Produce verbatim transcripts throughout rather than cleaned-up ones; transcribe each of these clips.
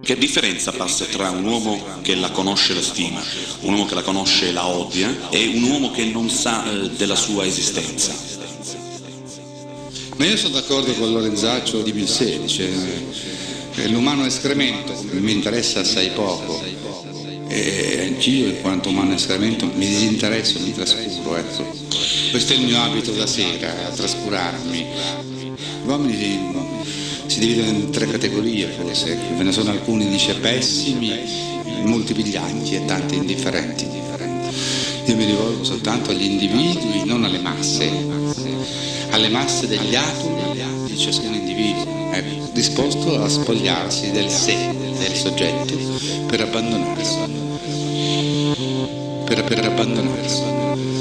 Che differenza passa tra un uomo che la conosce e la stima, un uomo che la conosce e la odia, e un uomo che non sa eh, della sua esistenza? Ma io sono d'accordo con Lorenzaccio di Milsè, dice eh, l'umano escremento mi interessa assai poco, e anch'io in quanto umano escremento mi disinteresso, mi trascuro, ecco. Questo è il mio abito da sera, a trascurarmi. Gli uomini si, si dividono in tre categorie forse, ve ne sono alcuni dice pessimi, molti vigliacchi e tanti indifferenti. Io mi rivolgo soltanto agli individui, non alle masse, alle masse degli atomi di ciascun individuo, è disposto a spogliarsi del sé, del soggetto, per abbandonarsi, per, per abbandonarsi.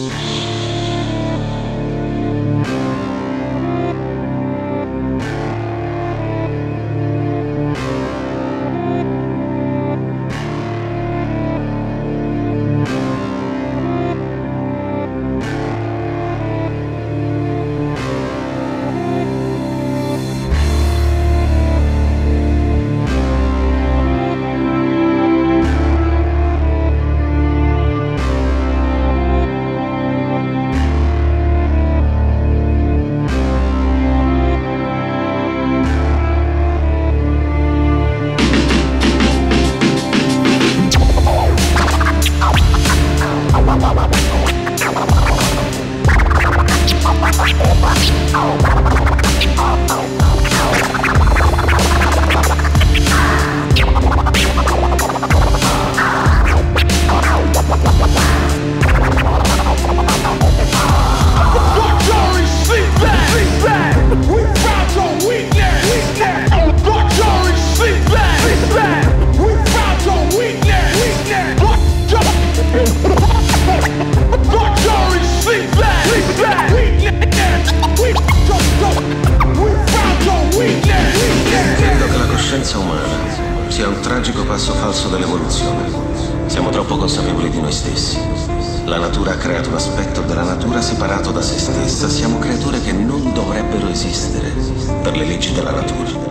Sia un tragico passo falso dell'evoluzione. Siamo troppo consapevoli di noi stessi. La natura ha creato un aspetto della natura separato da se stessa. Siamo creature che non dovrebbero esistere per le leggi della natura.